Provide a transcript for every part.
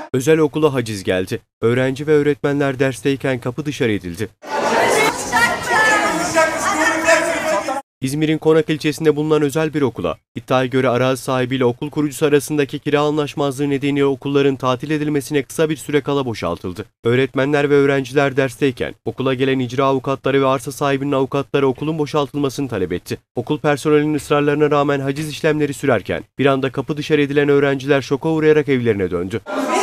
Özel okula haciz geldi. Öğrenci ve öğretmenler dersteyken kapı dışarı edildi. İzmir'in Konak ilçesinde bulunan özel bir okula, iddiaya göre arazi sahibiyle okul kurucusu arasındaki kira anlaşmazlığı nedeniyle okulların tatil edilmesine kısa bir süre kala boşaltıldı. Öğretmenler ve öğrenciler dersteyken okula gelen icra avukatları ve arsa sahibinin avukatları okulun boşaltılmasını talep etti. Okul personelinin ısrarlarına rağmen haciz işlemleri sürerken bir anda kapı dışarı edilen öğrenciler şoka uğrayarak evlerine döndü.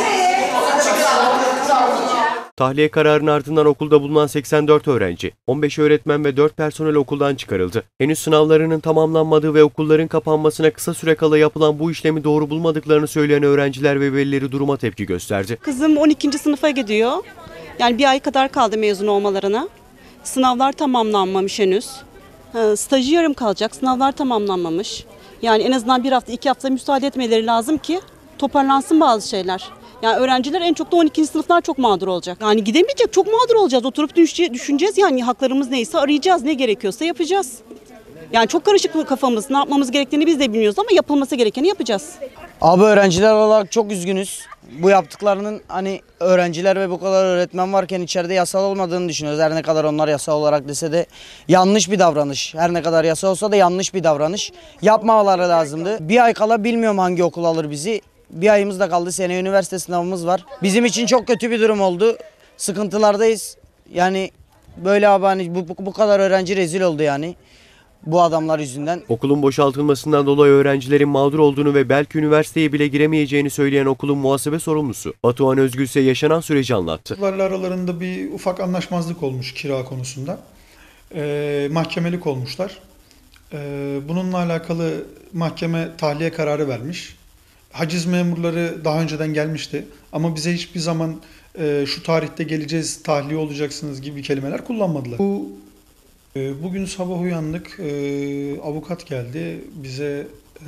Tahliye kararının ardından okulda bulunan 84 öğrenci, 15 öğretmen ve 4 personel okuldan çıkarıldı. Henüz sınavlarının tamamlanmadığı ve okulların kapanmasına kısa süre kala yapılan bu işlemi doğru bulmadıklarını söyleyen öğrenciler ve velileri duruma tepki gösterdi. Kızım 12. sınıfa gidiyor. Yani bir ay kadar kaldı mezun olmalarına. Sınavlar tamamlanmamış henüz. Stajı yarım kalacak, sınavlar tamamlanmamış. Yani en azından bir hafta, 2 hafta müsaade etmeleri lazım ki toparlansın bazı şeyler. Yani öğrenciler en çok da 12. sınıflar çok mağdur olacak. Yani gidemeyecek, çok mağdur olacağız. Oturup düşüneceğiz yani haklarımız neyse arayacağız, ne gerekiyorsa yapacağız. Yani çok karışık kafamız, ne yapmamız gerektiğini biz de bilmiyoruz ama yapılması gerekeni yapacağız. Abi öğrenciler olarak çok üzgünüz. Bu yaptıklarının hani öğrenciler ve bu kadar öğretmen varken içeride yasal olmadığını düşünüyoruz. Her ne kadar onlar yasal olarak dese de yanlış bir davranış. Her ne kadar yasal olsa da yanlış bir davranış. Yapmamaları lazımdı. Bir ay kala bilmiyorum hangi okul alır bizi. Bir ayımız da kaldı. Seneye üniversite sınavımız var. Bizim için çok kötü bir durum oldu. Sıkıntılardayız. Yani böyle abi hani bu kadar öğrenci rezil oldu yani. Bu adamlar yüzünden. Okulun boşaltılmasından dolayı öğrencilerin mağdur olduğunu ve belki üniversiteye bile giremeyeceğini söyleyen okulun muhasebe sorumlusu Batuhan Özgül ise yaşanan süreci anlattı. Okullarla aralarında bir ufak anlaşmazlık olmuş kira konusunda. Mahkemelik olmuşlar. Bununla alakalı mahkeme tahliye kararı vermiş. Haciz memurları daha önceden gelmişti ama bize hiçbir zaman şu tarihte geleceğiz, tahliye olacaksınız gibi kelimeler kullanmadılar. Bugün sabah uyandık, avukat geldi bize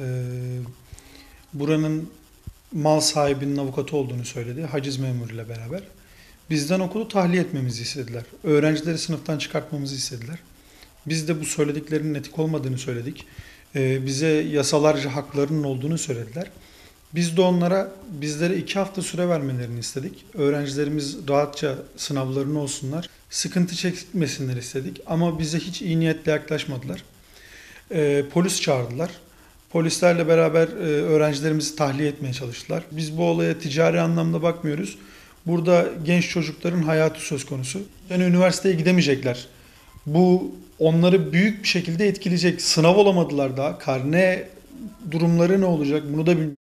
buranın mal sahibinin avukatı olduğunu söyledi, haciz memuruyla beraber. Bizden okulu tahliye etmemizi istediler, öğrencileri sınıftan çıkartmamızı istediler. Biz de bu söylediklerinin etik olmadığını söyledik, bize yasalarca haklarının olduğunu söylediler. Biz de onlara bizlere 2 hafta süre vermelerini istedik. Öğrencilerimiz rahatça sınavlarını olsunlar, sıkıntı çekmesinler istedik. Ama bize hiç iyi niyetle yaklaşmadılar. Polis çağırdılar. Polislerle beraber öğrencilerimizi tahliye etmeye çalıştılar. Biz bu olaya ticari anlamda bakmıyoruz. Burada genç çocukların hayatı söz konusu. Yani üniversiteye gidemeyecekler. Bu onları büyük bir şekilde etkileyecek. Sınav olamadılar daha. Karne durumları ne olacak bunu da bilmiyoruz.